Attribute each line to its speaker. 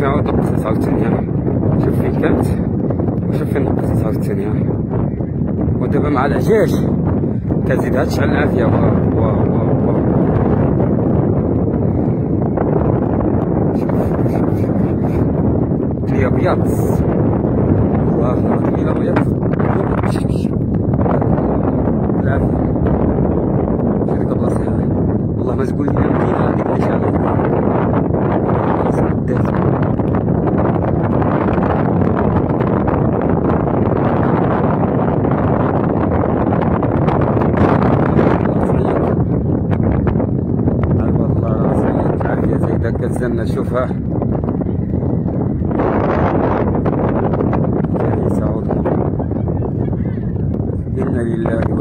Speaker 1: فين عاود نقصت عاوتاني. شوف فين كانت وشوف فين نقصت عاوتاني. ودابا مع العجاج كتزيدها تشعل العافيه. واه واه واه واه. كلي ابيض. الله كلي ابيض بالعافيه. في هذيك البلاصه والله ما تقول لي المدينه هذيك اللي شاعله كتزلنا. شوفها إنا لله